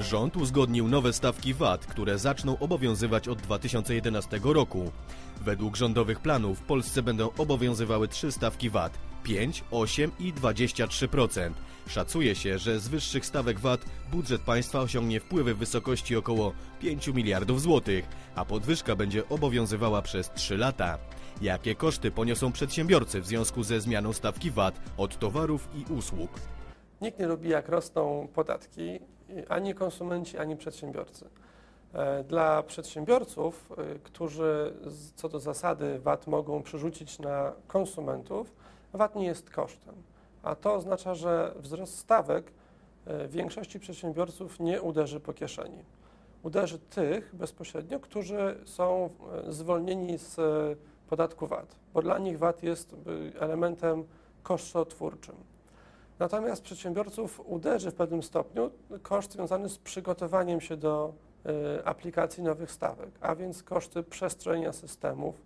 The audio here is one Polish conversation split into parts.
Rząd uzgodnił nowe stawki VAT, które zaczną obowiązywać od 2011 roku. Według rządowych planów w Polsce będą obowiązywały 3 stawki VAT: 5, 8 i 23%. Szacuje się, że z wyższych stawek VAT budżet państwa osiągnie wpływy w wysokości około 5 miliardów złotych, a podwyżka będzie obowiązywała przez 3 lata. Jakie koszty poniosą przedsiębiorcy w związku ze zmianą stawki VAT od towarów i usług? Nikt nie lubi, jak rosną podatki, ani konsumenci, ani przedsiębiorcy. Dla przedsiębiorców, którzy co do zasady VAT mogą przerzucić na konsumentów, VAT nie jest kosztem. A to oznacza, że wzrost stawek większości przedsiębiorców nie uderzy po kieszeni. Uderzy tych bezpośrednio, którzy są zwolnieni z podatku VAT, bo dla nich VAT jest elementem kosztotwórczym. Natomiast przedsiębiorców uderzy w pewnym stopniu koszt związany z przygotowaniem się do aplikacji nowych stawek, a więc koszty przestrojenia systemów,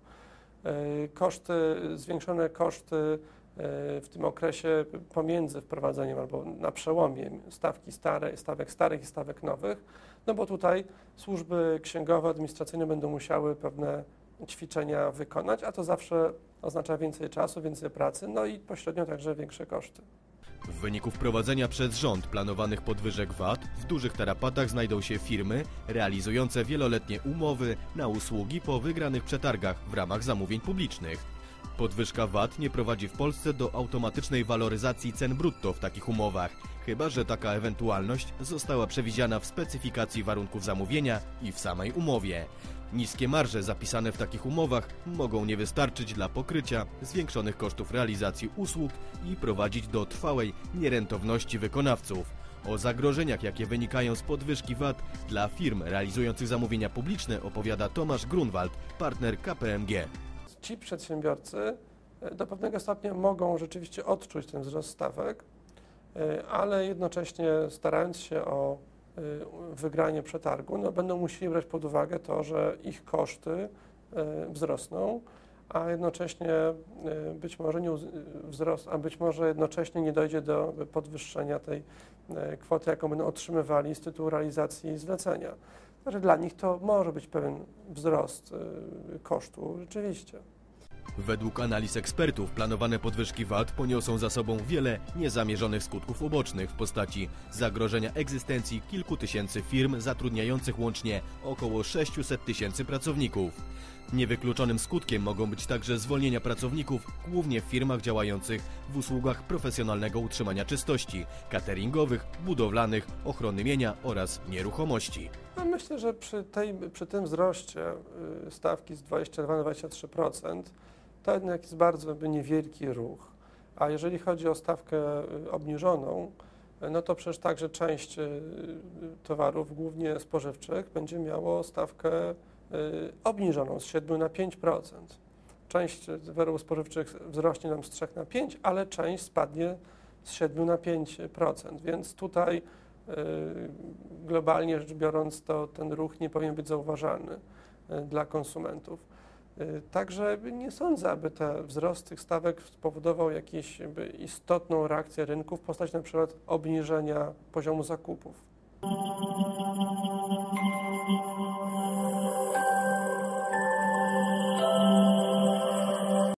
zwiększone koszty w tym okresie pomiędzy wprowadzeniem albo na przełomie stawek starych i stawek nowych, no bo tutaj służby księgowe, administracyjne będą musiały pewne ćwiczenia wykonać, a to zawsze oznacza więcej czasu, więcej pracy, no i pośrednio także większe koszty. W wyniku wprowadzenia przez rząd planowanych podwyżek VAT w dużych tarapatach znajdą się firmy realizujące wieloletnie umowy na usługi po wygranych przetargach w ramach zamówień publicznych. Podwyżka VAT nie prowadzi w Polsce do automatycznej waloryzacji cen brutto w takich umowach, chyba że taka ewentualność została przewidziana w specyfikacji warunków zamówienia i w samej umowie. Niskie marże zapisane w takich umowach mogą nie wystarczyć dla pokrycia zwiększonych kosztów realizacji usług i prowadzić do trwałej nierentowności wykonawców. O zagrożeniach, jakie wynikają z podwyżki VAT dla firm realizujących zamówienia publiczne, opowiada Tomasz Grunwald, partner KPMG. Ci przedsiębiorcy do pewnego stopnia mogą rzeczywiście odczuć ten wzrost stawek, ale jednocześnie starając się o wygranie przetargu, no będą musieli brać pod uwagę to, że ich koszty wzrosną, a jednocześnie być może jednocześnie nie dojdzie do podwyższenia tej kwoty, jaką będą otrzymywali z tytułu realizacji zlecenia. Także dla nich to może być pewien wzrost kosztu rzeczywiście. Według analiz ekspertów planowane podwyżki VAT poniosą za sobą wiele niezamierzonych skutków ubocznych w postaci zagrożenia egzystencji kilku tysięcy firm zatrudniających łącznie około 600 tysięcy pracowników. Niewykluczonym skutkiem mogą być także zwolnienia pracowników, głównie w firmach działających w usługach profesjonalnego utrzymania czystości, cateringowych, budowlanych, ochrony mienia oraz nieruchomości. No myślę, że przy tym wzroście stawki z 22 na 23% to jednak jest bardzo niewielki ruch. A jeżeli chodzi o stawkę obniżoną, no to przecież także część towarów, głównie spożywczych, będzie miało stawkę obniżoną z 7 na 5%. Część wyrobów spożywczych wzrośnie nam z 3 na 5, ale część spadnie z 7 na 5%, więc tutaj globalnie rzecz biorąc, to ten ruch nie powinien być zauważalny dla konsumentów. Także nie sądzę, aby ten wzrost tych stawek spowodował jakąś istotną reakcję rynku w postaci na przykład obniżenia poziomu zakupów.